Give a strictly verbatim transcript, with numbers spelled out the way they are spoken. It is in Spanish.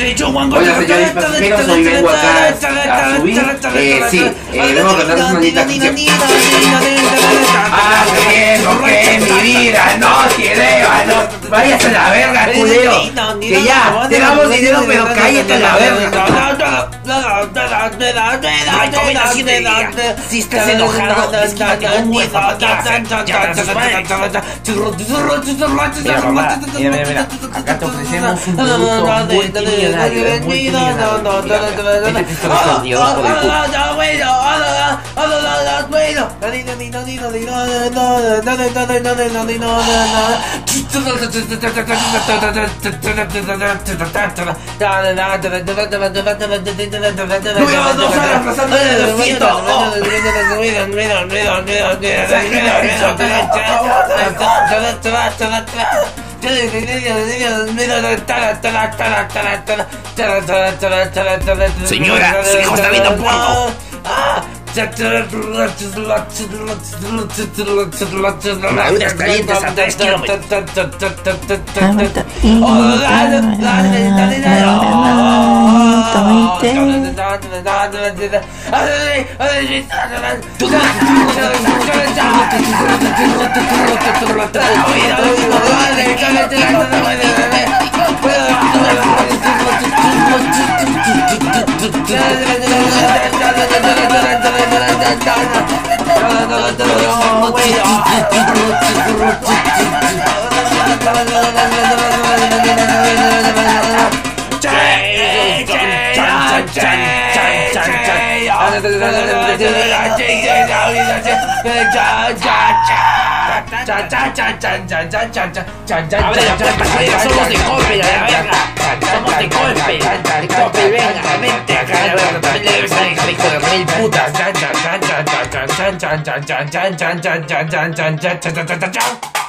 Hola señores pasajeros, hoy vengo acá a subir. Eh, sí, eh, vengo a contarles una linda canción. Ah, bien, ok, mi vida, no tiene valor. Váyase a la verga, culero. Que ya, te damos dinero, pero cállate a la verga. Si estás enojado, es que te un huevo. Mira, papá, mira, mira, mira. Acá te ofrecemos un producto multimillonario, es multimillonario. Este Cristo no está unido por el culo. Número dos horas pasando de doscientos. Señora, su hijo está viendo porno. Madura calientes a tres kilómetros. Somos de Coppel, a la verga. Somos de Coppel. De Coppel, venga, vente acá, la verga. También le debes a dejar, hijo de mil putas.